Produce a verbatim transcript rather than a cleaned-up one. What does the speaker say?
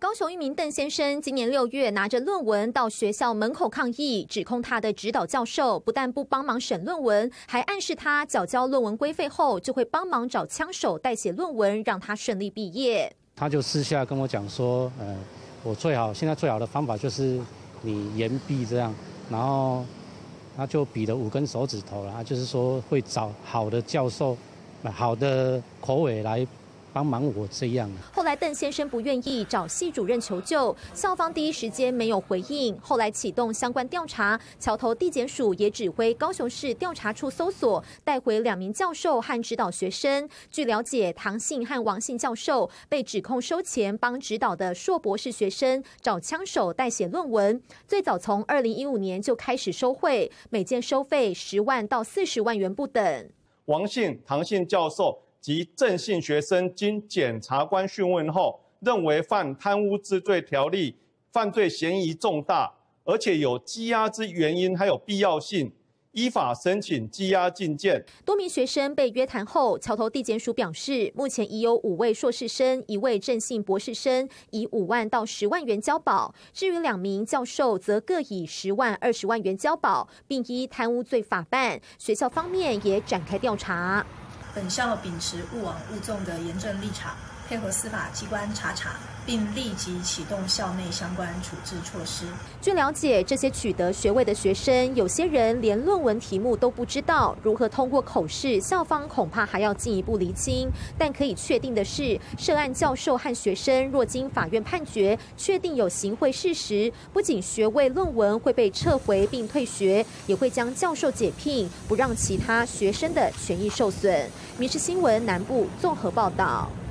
高雄一名邓先生今年六月拿着论文到学校门口抗议，指控他的指导教授不但不帮忙审论文，还暗示他缴交论文规费后就会帮忙找枪手代写论文，让他顺利毕业。他就私下跟我讲说，呃，我最好现在最好的方法就是你延毕这样，然后他就比了五根手指头了，就是说会找好的教授、好的口尾来帮忙我这样。后来邓先生不愿意找系主任求救，校方第一时间没有回应，后来启动相关调查，桥头地检署也指挥高雄市调查处搜索，带回两名教授和指导学生。据了解，唐姓和王姓教授被指控收钱帮指导的硕博士学生找枪手代写论文，最早从二零一五年就开始收贿，每件收费十万到四十万元不等。 王姓、唐姓教授及郑姓学生经检察官讯问后，认为犯贪污治罪条例，犯罪嫌疑重大，而且有羁押之原因还有必要性，依法申请羁押禁见。多名学生被约谈后，桥头地检署表示，目前已有五位硕士生、一位郑姓博士生以五万到十万元交保，至于两名教授则各以十万、二十万元交保，并依贪污罪法办。学校方面也展开调查。 本校秉持勿枉勿纵的严正立场，配合司法机关查查，并立即启动校内相关处置措施。 据了解，这些取得学位的学生，有些人连论文题目都不知道，如何通过口试，校方恐怕还要进一步厘清。但可以确定的是，涉案教授和学生若经法院判决，确定有行贿事实，不仅学位论文会被撤回并退学，也会将教授解聘，不让其他学生的权益受损。民视新闻南部综合报道。